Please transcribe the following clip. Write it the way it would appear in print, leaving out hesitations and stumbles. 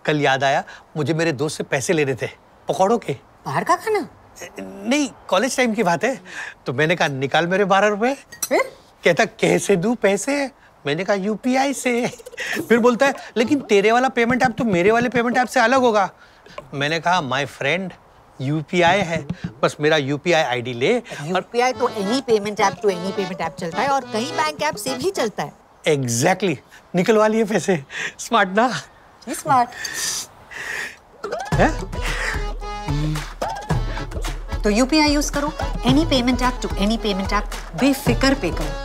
कल याद आया मुझे मेरे दोस्त से पैसे लेने थे पकौड़ों के। बाहर का खाना? नहीं, कॉलेज टाइम की बात है। तो मैंने कहा निकाल मेरे 12 रुपए। फिर कहता कैसे दूं पैसे? मैंने कहा यूपीआई से। फिर बोलता है लेकिन तेरे वाला पेमेंट ऐप तो मेरे वाले पेमेंट ऐप से अलग होगा। मैंने कहा माय फ्रेंड यूपीआई है, बस मेरा यूपीआई आईडी ले। यूपीआई तो any payment app to any payment app चलता है और कई बैंक ऐप से भी चलता है। एग्जैक्टली, निकलवा लिए पैसे। स्मार्ट ना? स्मार्ट है? तो यूपीआई यूज करो, any payment app to any payment app, बेफिक्र पे करो।